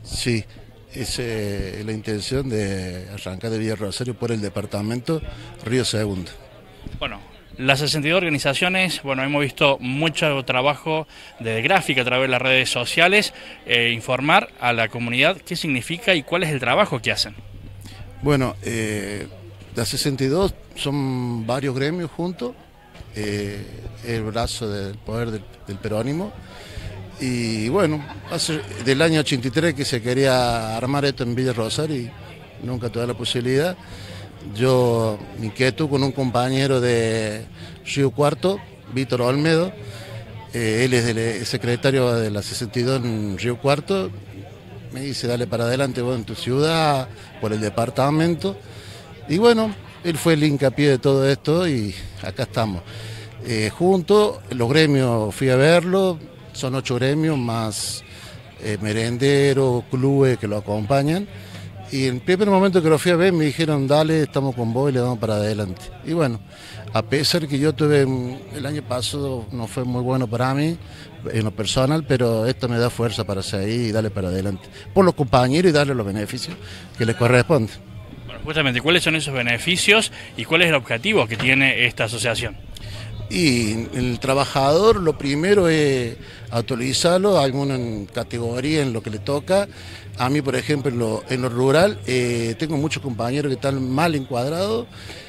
Sí, es la intención de arrancar de Villa Rosario por el departamento Río Segundo. Bueno, las 62 organizaciones, bueno, hemos visto mucho trabajo de gráfica a través de las redes sociales, informar a la comunidad qué significa y cuál es el trabajo que hacen. Bueno, las 62 son varios gremios juntos, el brazo del poder del peronismo. Y bueno, hace del año 83 que se quería armar esto en Villa Rosario y nunca tuve la posibilidad. Yo me inquieto con un compañero de Río Cuarto, Víctor Olmedo. Él es el secretario de la 62 en Río Cuarto. Me dice, dale para adelante vos en tu ciudad, por el departamento. Y bueno, él fue el hincapié de todo esto y acá estamos. Juntos, los gremios fui a verlo, son 8 gremios más merenderos, clubes que lo acompañan. Y en el primer momento que lo fui a ver me dijeron, dale, estamos con vos y le damos para adelante. Y bueno, a pesar que yo tuve, el año pasado no fue muy bueno para mí, en lo personal, pero esto me da fuerza para seguir y darle para adelante. Por los compañeros y darle los beneficios que les corresponden. Bueno, justamente, ¿cuáles son esos beneficios y cuál es el objetivo que tiene esta asociación? Y el trabajador lo primero es actualizarlo, alguna categoría en lo que le toca. A mí, por ejemplo, en lo rural, tengo muchos compañeros que están mal encuadrados,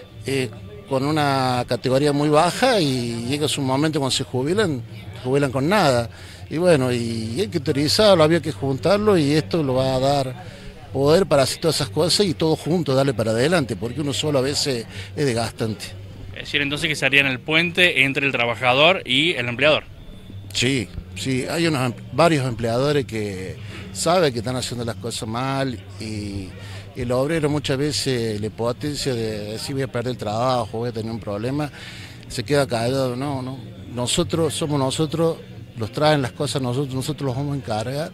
con una categoría muy baja y llega su momento cuando se jubilan con nada. Y bueno, y hay que utilizarlo, había que juntarlo y esto lo va a dar poder para hacer todas esas cosas y todos juntos darle para adelante, porque uno solo a veces es desgastante. Es decir, entonces que serían el puente entre el trabajador y el empleador. Sí, sí, hay varios empleadores que saben que están haciendo las cosas mal y el obrero muchas veces le potencia de decir voy a perder el trabajo, voy a tener un problema, se queda callado. No, nosotros somos nosotros, los traen las cosas nosotros los vamos a encargar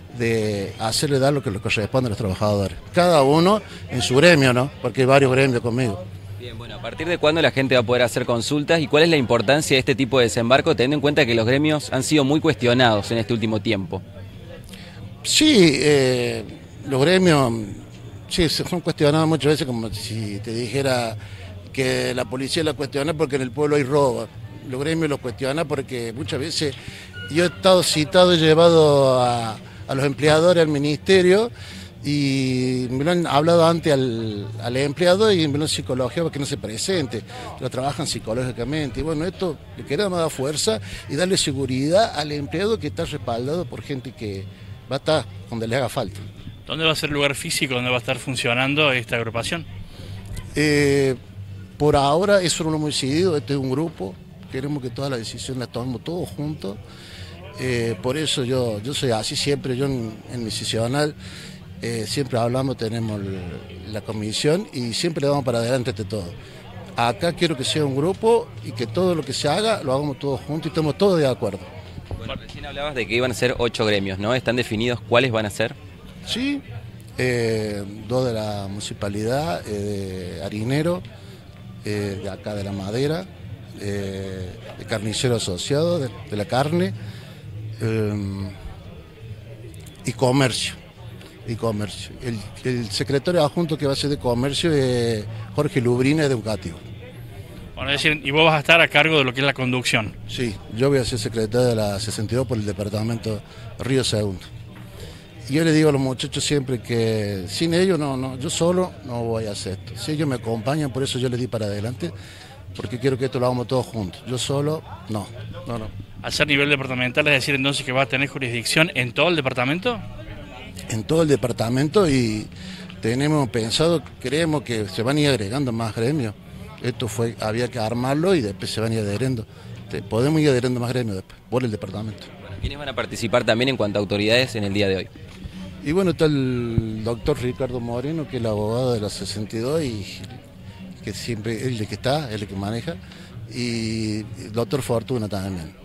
de hacerle dar lo que les corresponde a los trabajadores. Cada uno en su gremio, ¿no? Porque hay varios gremios conmigo. Bien, bueno, ¿a partir de cuándo la gente va a poder hacer consultas y cuál es la importancia de este tipo de desembarco, teniendo en cuenta que los gremios han sido muy cuestionados en este último tiempo? Sí, los gremios sí, son cuestionados muchas veces, como si te dijera que la policía la cuestiona porque en el pueblo hay robo. Los gremios los cuestionan porque muchas veces yo he estado citado y llevado a los empleadores al ministerio y me lo han hablado antes al empleado y me lo han psicología para que no se presente, lo trabajan psicológicamente. Y bueno, esto le queremos dar fuerza y darle seguridad al empleado que está respaldado por gente que va a estar donde le haga falta. ¿Dónde va a ser el lugar físico donde va a estar funcionando esta agrupación? Por ahora eso no lo hemos decidido, este es un grupo, queremos que todas las decisiones las tomemos todos juntos. Por eso yo soy así siempre, yo en mi sesional siempre hablamos, tenemos la comisión y siempre le damos para adelante ante todo. Acá quiero que sea un grupo y que todo lo que se haga lo hagamos todos juntos y estemos todos de acuerdo. Bueno, recién hablabas de que iban a ser 8 gremios, ¿no? ¿Están definidos cuáles van a ser? Sí, 2 de la municipalidad, de harinero, de acá de la madera, de carnicero asociado, de la carne, y comercio. El secretario adjunto que va a ser de comercio es Jorge Lubrina, de educativo. Bueno, es decir, y vos vas a estar a cargo de lo que es la conducción. Sí, yo voy a ser secretario de la 62 por el departamento Río Segundo. Y yo le digo a los muchachos siempre que sin ellos yo solo no voy a hacer esto. Si ellos me acompañan, por eso yo les di para adelante, porque quiero que esto lo hagamos todos juntos. Yo solo, no. Al ser nivel departamental, es decir, entonces que va a tener jurisdicción en todo el departamento. En todo el departamento y tenemos pensado, creemos que se van a ir agregando más gremios. Había que armarlo y después se van a ir adheriendo. Podemos ir adheriendo más gremios después, por el departamento. Bueno, ¿quiénes van a participar también en cuanto a autoridades en el día de hoy? Y bueno, está el doctor Ricardo Moreno, que es el abogado de la 62 y que siempre es el que está, es el que maneja, y el doctor Fortuna también.